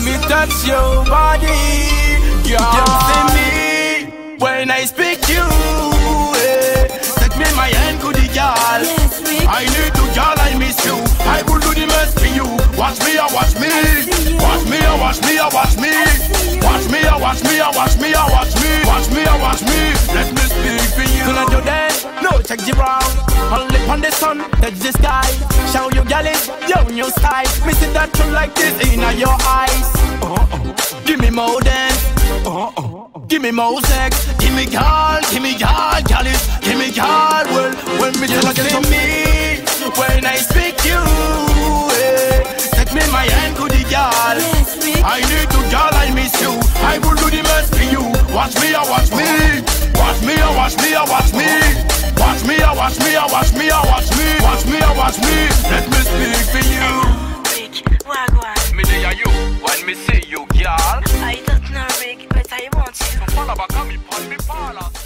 me touch your body. You see me when I speak you. Take me my hand to the girl. I need to girl, I miss you. I will do the best for you. Watch me, watch me. Watch me, watch me, watch me. Watch me, watch me, watch me, watch me. Watch me, watch me. Let me speak for you. Do not do that. No, check the brown. Only on the sun, touch the sky. Show you girl it, yo, new style. Me see that you like this in your eyes. Give me more dance. Give me more sex. Give me girl, girl it. Give me girl, well, when me tell you me, when I speak you, take me my hand to the girl. I need to girl, I miss you. I will do the best for you. Watch me, watch me. Watch me, watch me, watch me. Watch me, watch me, watch me, watch me. Watch me, watch me. Let me speak for you. Me there you, when me see you, girl. I don't know, Rick, but I want you. So follow back on me, pon me, follow.